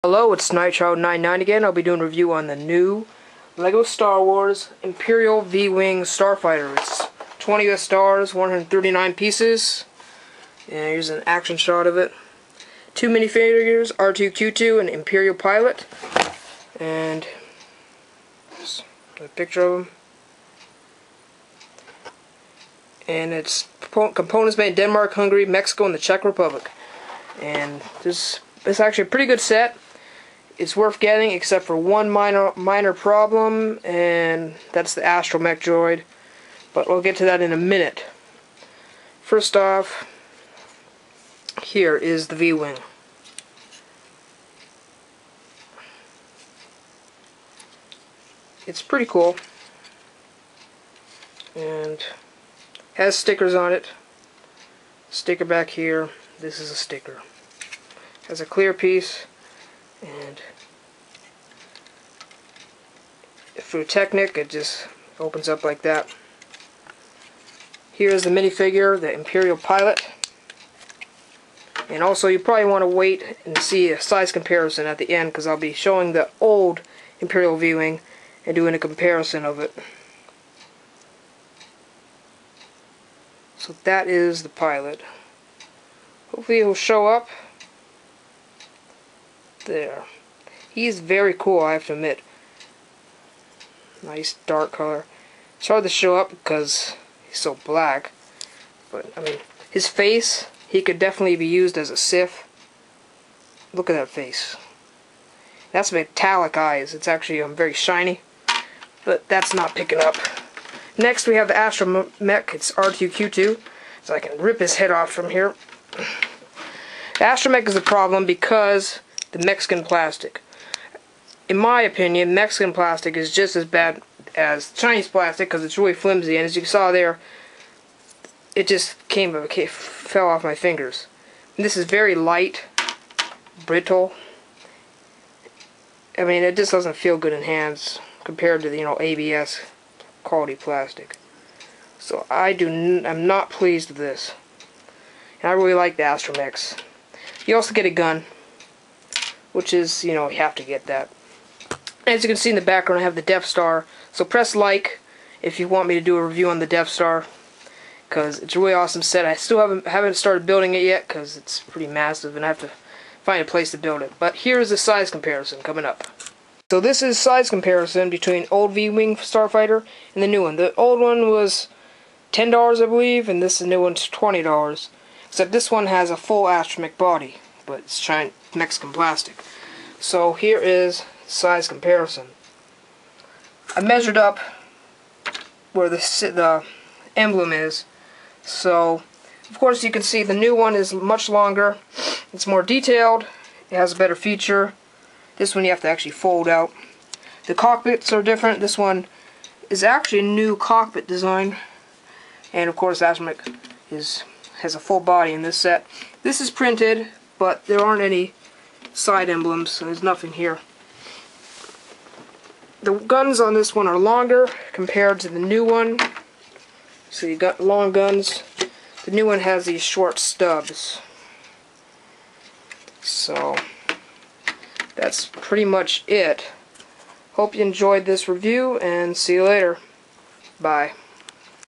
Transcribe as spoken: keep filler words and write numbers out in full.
Hello, it's Nitro ninety-nine again. I'll be doing a review on the new LEGO Star Wars Imperial V-Wing Starfighter. It's twenty U S stars, one hundred thirty-nine pieces. And here's an action shot of it. Two minifigures, R two Q two and Imperial Pilot. And here's a picture of them. And it's components made in Denmark, Hungary, Mexico, and the Czech Republic. And this, this is actually a pretty good set. It's worth getting, except for one minor minor problem, and that's the Astromech droid. But we'll get to that in a minute. First off, here is the V-Wing. It's pretty cool, and has stickers on it. Sticker back here. This is a sticker. Has a clear piece. And through Technic, it just opens up like that. Here's the minifigure, the Imperial Pilot. And also, you probably want to wait and see a size comparison at the end, because I'll be showing the old Imperial V-Wing and doing a comparison of it. So that is the pilot. Hopefully he'll show up. There. He's very cool, I have to admit. Nice dark color. It's hard to show up because he's so black. But, I mean, his face, he could definitely be used as a Sith. Look at that face. That's metallic eyes. It's actually um, very shiny. But that's not picking up. Next we have the Astromech. It's R two Q two. So I can rip his head off from here. The Astromech is a problem because the Mexican plastic. In my opinion, Mexican plastic is just as bad as Chinese plastic because it's really flimsy, and as you saw there, it just came, came fell off my fingers. And this is very light, brittle. I mean, it just doesn't feel good in hands compared to the, you know, A B S quality plastic. So I do n I'm not pleased with this. And I really like the Astromechs. You also get a gun, which is, you know, you have to get that. As you can see in the background, I have the Death Star. So press like if you want me to do a review on the Death Star, because it's a really awesome set. I still haven't haven't started building it yet because it's pretty massive and I have to find a place to build it. But here's the size comparison coming up. So this is size comparison between old V-Wing Starfighter and the new one. The old one was ten dollars, I believe, and this new one's twenty dollars. Except this one has a full Astromech body, but it's Chinese Mexican plastic. So here is size comparison. I measured up where the, the emblem is. So, of course, you can see the new one is much longer. It's more detailed. It has a better feature. This one you have to actually fold out. The cockpits are different. This one is actually a new cockpit design. And, of course, Astromech is has a full body in this set. This is printed, but there aren't any side emblems, so there's nothing here. The guns on this one are longer compared to the new one. So you got long guns. The new one has these short stubs. So that's pretty much it. Hope you enjoyed this review, and see you later. Bye.